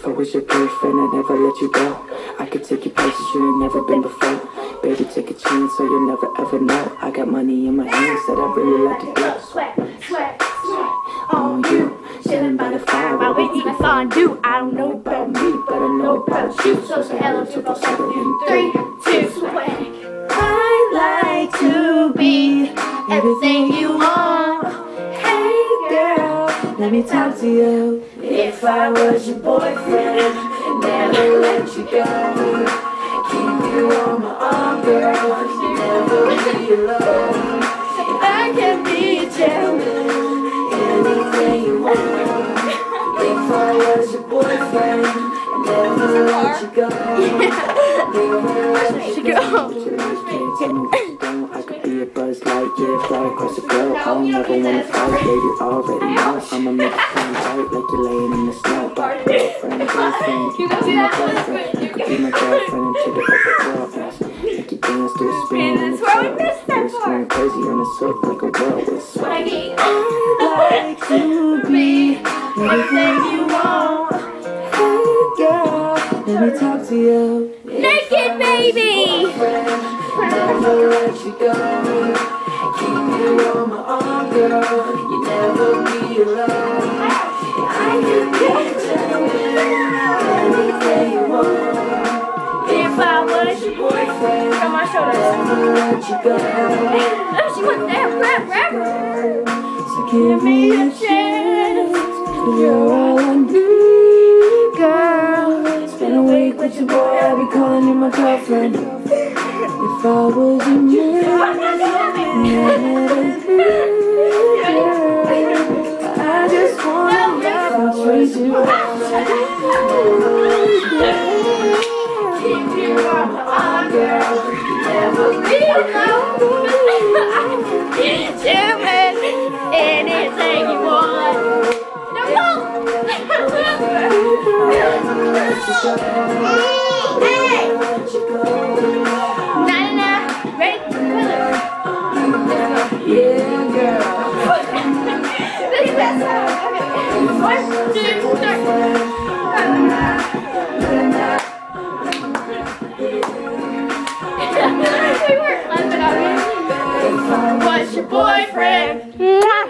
If I was your girlfriend, I'd never let you go. I could take you places you ain't never been before. Baby, take a chance so you'll never ever know. I got money in my hands that I really like to do. Sweat, sweat, sweat On you, chilling by the fire while we eat fondue. I don't know about me, but I know about you. So say hello to both of you. 3, 2, sweat. I'd like to be everything you want. Hey girl, Let me talk to you. if I was your boyfriend, never let you go. Keep you on my arm, girl. Never be alone. I can be a gentleman. Anything you want. If I was your boyfriend, never let you go. Never let you go. I could be a Buzz Lightyear, fly across the globe. I don't ever wanna fight, baby. Already know I'ma make it sound tight like you're laying in the snow. Girlfriend, boyfriend, you could be my boyfriend. You could be my girlfriend until the upper world ends. Make you dance to a spin in the club. You're going crazy on the surf like a whirlwind swell. I'd like to be everything you want. Hey girl, let me talk to you. Naked baby. Never let you go. Keep you on my arm, girl. You never be alone. I can be a gentleman. Anything you want. If I was your boyfriend, on my shoulders. Never let you go. Oh, she went there, rap. So give me a chance. You're all I need, girl. It's been a week with your boy. I'll be calling you my girlfriend. If I was a man, I just wanna love and treat you. Keep you on my arm, girl. Never be alone. Gentleman, anything you want. No, hey! Ready? Yeah, girl. Look at that song. Okay. 1, 2, 3. We were clapping already. What's your boyfriend?